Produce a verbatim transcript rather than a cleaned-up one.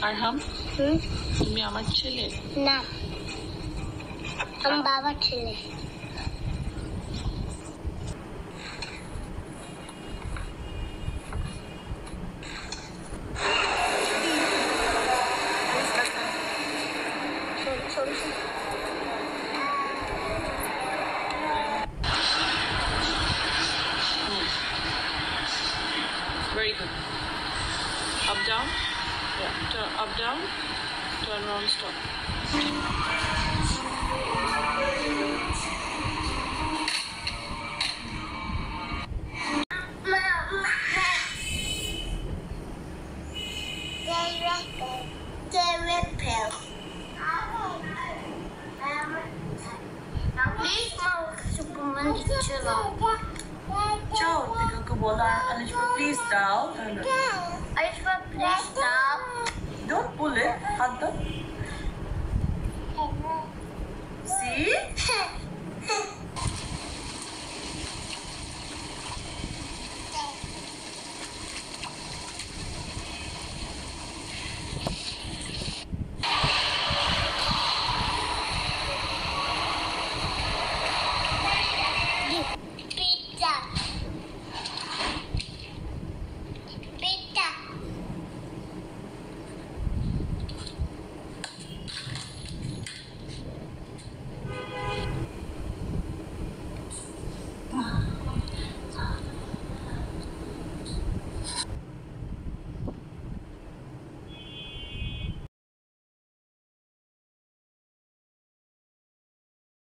arham, হুম তুমি আমার ছেলে? না, আমি বাবার ছেলে। Very good. Up, down. Yeah. Turn, up, down. Turn around, stop. Ciao, dico che vuole Alishba, please down. Alishba, please stop. Don't pull it. Hug them. See? Give.